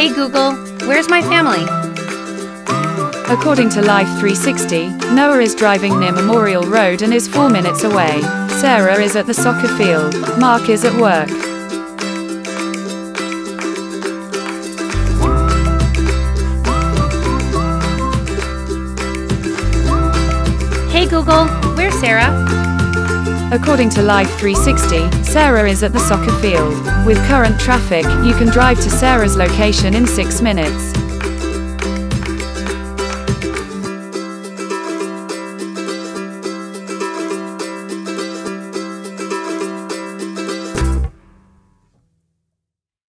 Google, where's my family? According to Life360, Noah is driving near Memorial Road and is 4 minutes away. Sarah is at the soccer field. Mark is at work. Hey Google, where's Sarah? According to Life360, Sarah is at the soccer field. With current traffic, you can drive to Sarah's location in 6 minutes.